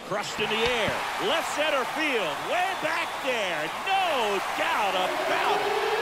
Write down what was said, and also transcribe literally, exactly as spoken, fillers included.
Crushed in the air. Left center field. Way back there. No doubt about it.